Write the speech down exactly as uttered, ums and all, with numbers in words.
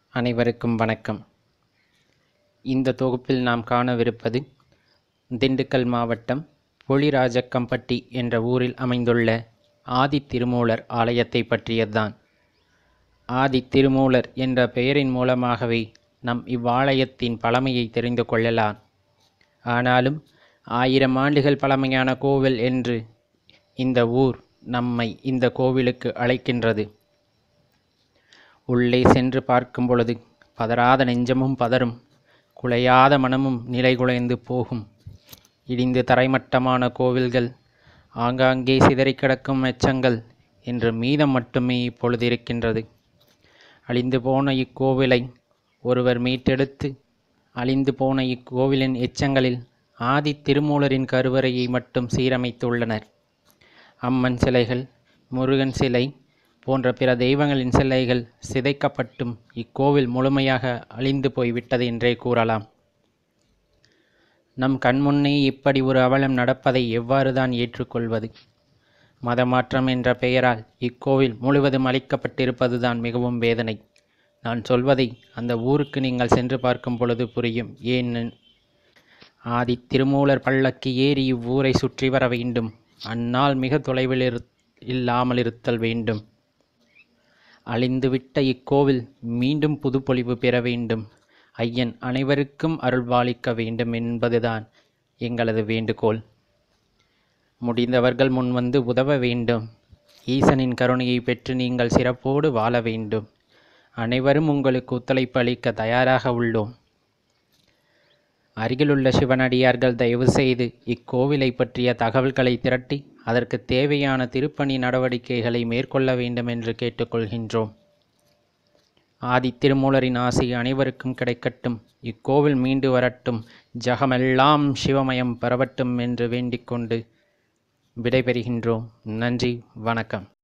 அனைவருக்கும் வணக்கம். இந்த தொகுப்பில் நாம் காணவிருப்பது திண்டுக்கல் மாவட்டம் புலிராஜக்கம்பட்டி என்ற ஊரில் அமைந்துள்ள ஆதி திருமூலர் ஆலயத்தை பற்றியதுதான். ஆதி திருமூலர் என்ற பெயரின் மூலமாகவே நம் இவ்வாலயத்தின் பழமையை தெரிந்து கொள்ளலாம். ஆனாலும் ஆயிரம் ஆண்டுகள் பழமையான கோவில் என்று இந்த ஊர் நம்மை இந்த கோவிலுக்கு அழைக்கின்றது. உள்ளே சென்று பார்க்கும் பொழுது பதறாத நெஞ்சமும் பதறும், குலையாத மனமும் நிலைகுலைந்து போகும். இடிந்து தரைமட்டமான கோவில்கள், ஆங்காங்கே சிதறி கிடக்கும் எச்சங்கள் என்று மீதம் மட்டுமே இப்பொழுது இருக்கின்றது. அழிந்து போன இக்கோவிலை ஒருவர் மீட்டெடுத்து அழிந்து போன இக்கோவிலின் எச்சங்களில் ஆதி திருமூலரின் கருவறையை மட்டும் சீரமைத்துள்ளனர். அம்மன் சிலைகள், முருகன் சிலை போன்ற பிற தெய்வங்களின் சிலைகள் சிதைக்கப்பட்டும் இக்கோவில் முழுமையாக அழிந்து போய்விட்டது என்றே கூறலாம். நம் கண்முன்னே இப்படி ஒரு அவலம் நடப்பதை எவ்வாறு தான் ஏற்றுக்கொள்வது? மதமாற்றம் என்ற பெயரால் இக்கோவில் முழுவதும் அழிக்கப்பட்டிருப்பதுதான் மிகவும் வேதனை. நான் சொல்வதை அந்த ஊருக்கு நீங்கள் சென்று பார்க்கும் பொழுது புரியும். ஏன் ஆதி திருமூலர் பல்லக்கு ஏறி இவ்வூரை சுற்றி வர வேண்டும். அந்நாள் மிக தொலைவில் இரு இல்லாமல் இருத்தல் வேண்டும். அழிந்துவிட்ட இக்கோவில் மீண்டும் புதுப்பொலிவு பெற வேண்டும். ஐயன் அனைவருக்கும் அருள்பாலிக்க வேண்டும் என்பதுதான் எங்களது வேண்டுகோள். முடிந்தவர்கள் முன்வந்து உதவ வேண்டும். ஈசனின் கருணையை பெற்று நீங்கள் சிறப்போடு வாழ வேண்டும். அனைவரும் உங்களுக்கு ஒத்துழைப்பு அளிக்க தயாராக உள்ளோம். அருகிலுள்ள சிவனடியார்கள் தயவு செய்து இக்கோவிலை பற்றிய தகவல்களை திரட்டி அதற்கு தேவையான திருப்பணி நடவடிக்கைகளை மேற்கொள்ள வேண்டும் என்று கேட்டுக்கொள்கின்றோம். ஆதி திருமூலரின் ஆசி அனைவருக்கும் கிடைக்கட்டும். இக்கோவில் மீண்டு வரட்டும். ஜகமெல்லாம் சிவமயம் பரவட்டும் என்று வேண்டிக் கொண்டு விடைபெறுகின்றோம். நன்றி, வணக்கம்.